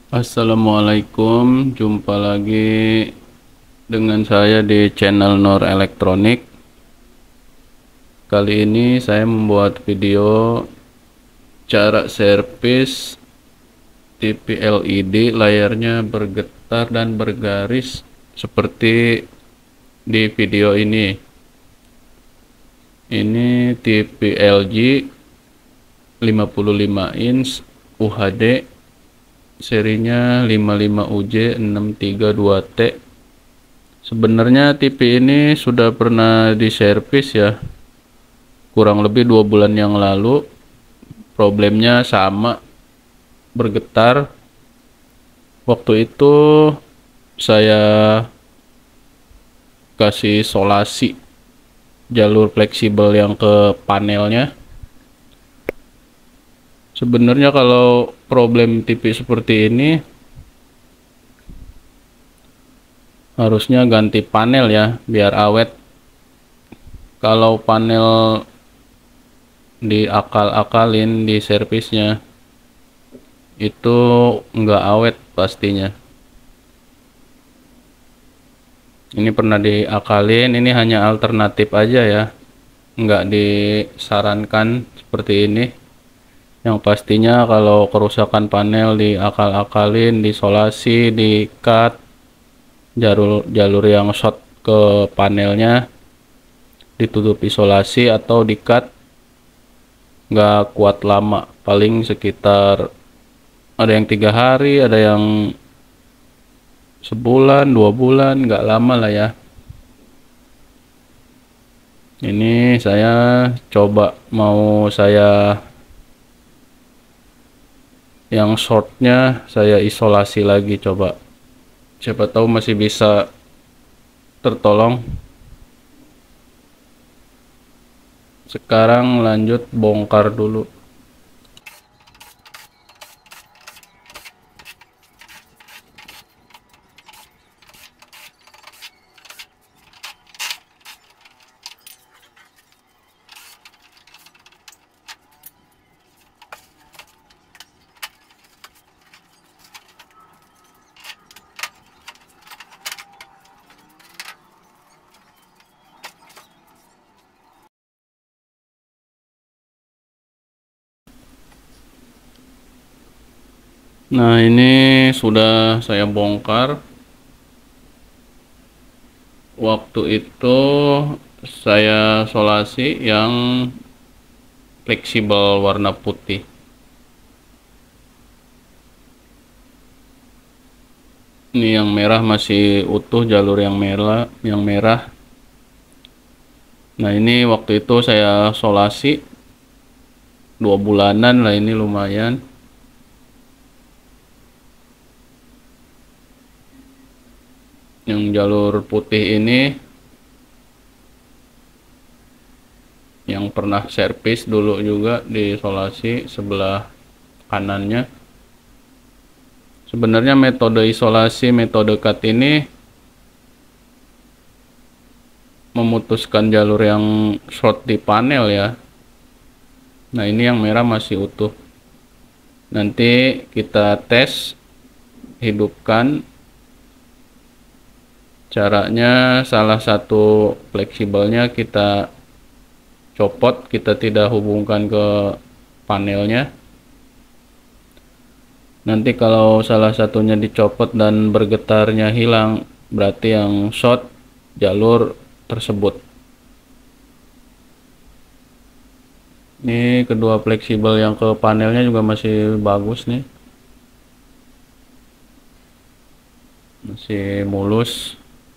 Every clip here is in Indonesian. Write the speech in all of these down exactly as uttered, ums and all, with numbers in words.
Assalamualaikum, jumpa lagi dengan saya di channel Nur Elektronik. Kali ini saya membuat video cara servis T V L E D layarnya bergetar dan bergaris seperti di video ini. Ini T V L G lima puluh lima inch U H D serinya lima puluh lima U J enam tiga dua T. Sebenarnya T V ini sudah pernah diservis ya, kurang lebih dua bulan yang lalu. Problemnya sama, bergetar. Waktu itu saya kasih isolasi jalur fleksibel yang ke panelnya. Sebenarnya kalau problem T V seperti ini harusnya ganti panel ya, biar awet. Kalau panel diakal-akalin di servisnya, itu nggak awet pastinya. Ini pernah diakalin, ini hanya alternatif aja ya, nggak disarankan seperti ini. Yang pastinya kalau kerusakan panel diakal-akalin, diisolasi, di-cut jalur jalur yang short ke panelnya, ditutup isolasi atau di-cut. Nggak kuat lama, paling sekitar ada yang tiga hari, ada yang sebulan, dua bulan, nggak lama lah ya. Ini saya coba mau saya yang shortnya saya isolasi lagi, coba siapa tahu masih bisa tertolong. Sekarang lanjut bongkar dulu. Nah, ini sudah saya bongkar. Waktu itu saya solasi yang fleksibel warna putih. Ini yang merah masih utuh, jalur yang merah, yang merah. Nah, ini waktu itu saya solasi dua bulanan lah, ini lumayan. Yang jalur putih ini yang pernah servis dulu juga diisolasi sebelah kanannya. Sebenarnya metode isolasi, metode cut ini memutuskan jalur yang short di panel ya. Nah, ini yang merah masih utuh. Nanti kita tes, hidupkan. Caranya salah satu fleksibelnya kita copot, kita tidak hubungkan ke panelnya. Nanti kalau salah satunya dicopot dan bergetarnya hilang, berarti yang short jalur tersebut. Ini kedua fleksibel yang ke panelnya juga masih bagus nih, masih mulus.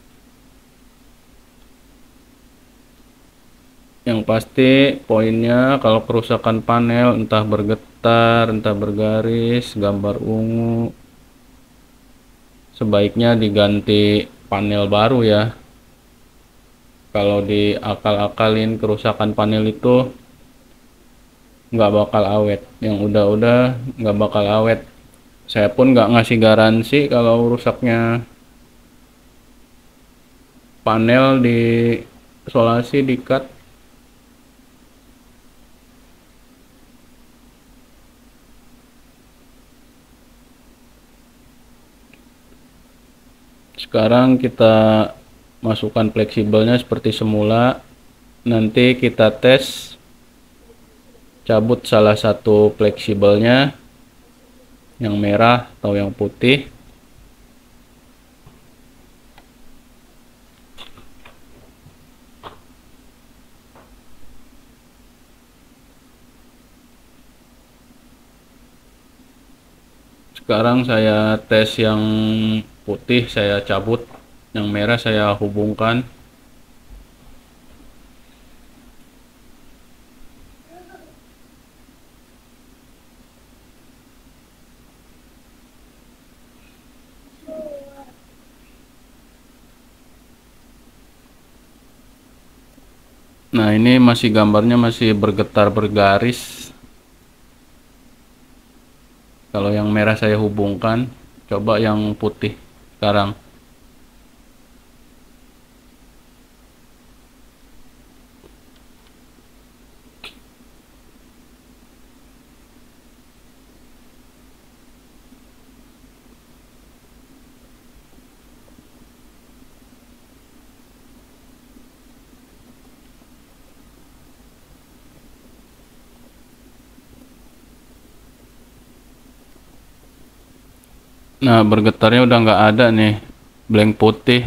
Yang pasti poinnya kalau kerusakan panel, entah bergetar, entah bergaris, gambar ungu, sebaiknya diganti panel baru ya. Kalau diakal-akalin kerusakan panel itu nggak bakal awet, yang udah-udah nggak bakal awet. Saya pun nggak ngasih garansi kalau rusaknya panel di isolasi, di cut. Sekarang kita masukkan fleksibelnya seperti semula. Nanti kita tes, cabut salah satu fleksibelnya, yang merah atau yang putih. Sekarang saya tes yang putih, saya cabut, yang merah saya hubungkan. Nah, ini masih gambarnya masih bergetar bergaris. Kalau yang merah saya hubungkan, coba yang putih sekarang. Nah, bergetarnya udah nggak ada nih, blank putih.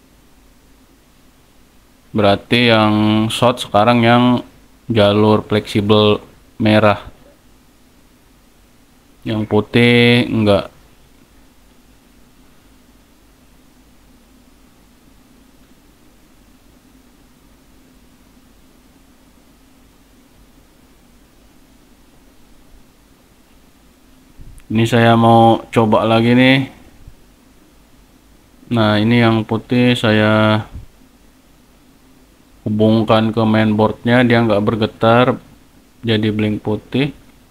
Berarti yang short sekarang yang jalur fleksibel merah. Yang putih enggak. Ini saya mau coba lagi nih. Nah, ini yang putih saya hubungkan ke mainboardnya, dia nggak bergetar, jadi blank putih.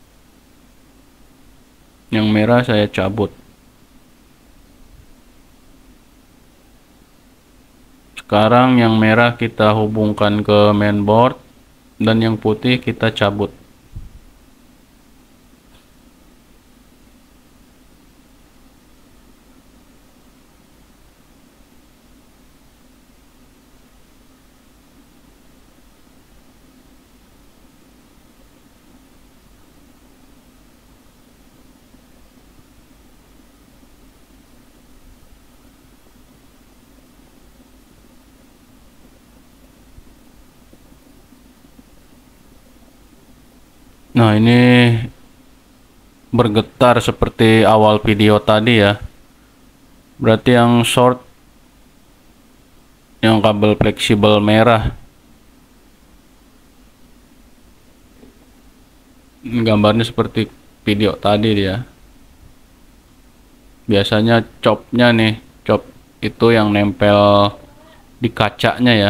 Yang merah saya cabut. Sekarang yang merah kita hubungkan ke mainboard, dan yang putih kita cabut. Nah, ini bergetar seperti awal video tadi ya. Berarti yang short, yang kabel fleksibel merah. Gambarnya seperti video tadi dia. Biasanya chopnya nih, chop itu yang nempel di kacanya ya.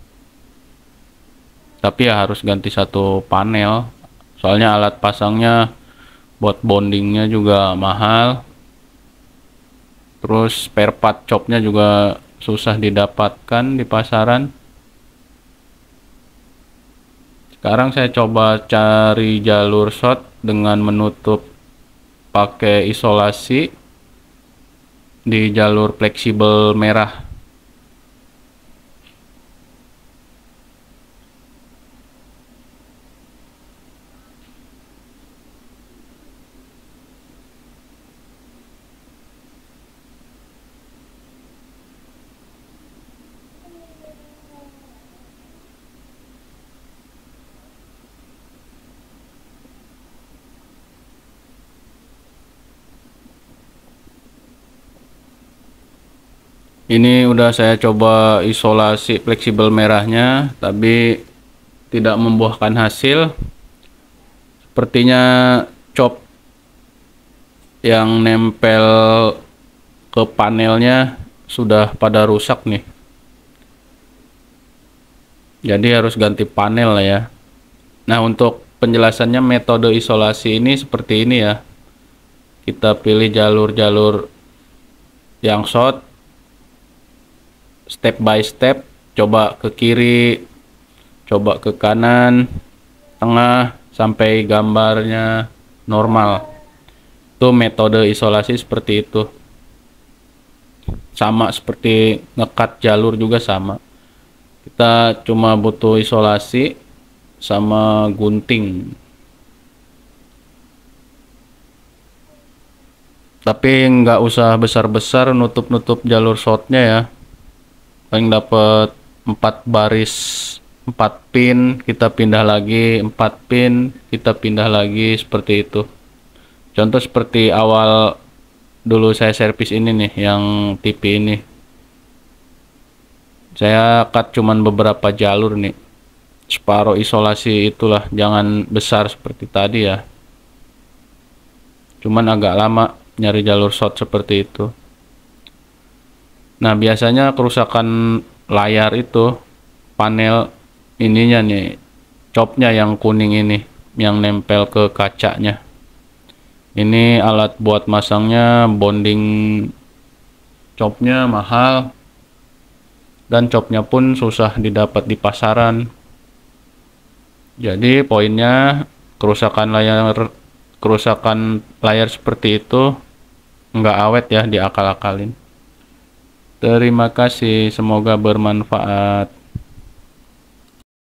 Tapi ya harus ganti satu panel. Soalnya alat pasangnya buat bondingnya juga mahal. Terus spare part chopnya juga susah didapatkan di pasaran. Sekarang saya coba cari jalur short dengan menutup pakai isolasi di jalur fleksibel merah. Ini udah saya coba isolasi fleksibel merahnya, tapi tidak membuahkan hasil. Sepertinya cop yang nempel ke panelnya sudah pada rusak nih. Jadi harus ganti panel lah ya. Nah, untuk penjelasannya metode isolasi ini seperti ini ya. Kita pilih jalur-jalur yang short, step by step, coba ke kiri, coba ke kanan, tengah, sampai gambarnya normal. Itu metode isolasi seperti itu. sama seperti ngekat jalur juga sama. Kita cuma butuh isolasi sama gunting. Tapi nggak usah besar-besar nutup-nutup jalur shortnya ya. Paling dapat empat baris, empat pin, kita pindah lagi, empat pin, kita pindah lagi, seperti itu. Contoh seperti awal dulu saya servis ini nih, yang T P ini. Saya cut cuman beberapa jalur nih. Separuh isolasi itulah, jangan besar seperti tadi ya. Cuman agak lama nyari jalur short seperti itu. Nah, biasanya kerusakan layar itu panel ininya nih, copnya yang kuning ini, yang nempel ke kacanya. Ini alat buat masangnya, bonding copnya mahal, dan copnya pun susah didapat di pasaran. Jadi poinnya, kerusakan layar kerusakan layar seperti itu nggak awet ya, diakal-akalin. Terima kasih, semoga bermanfaat.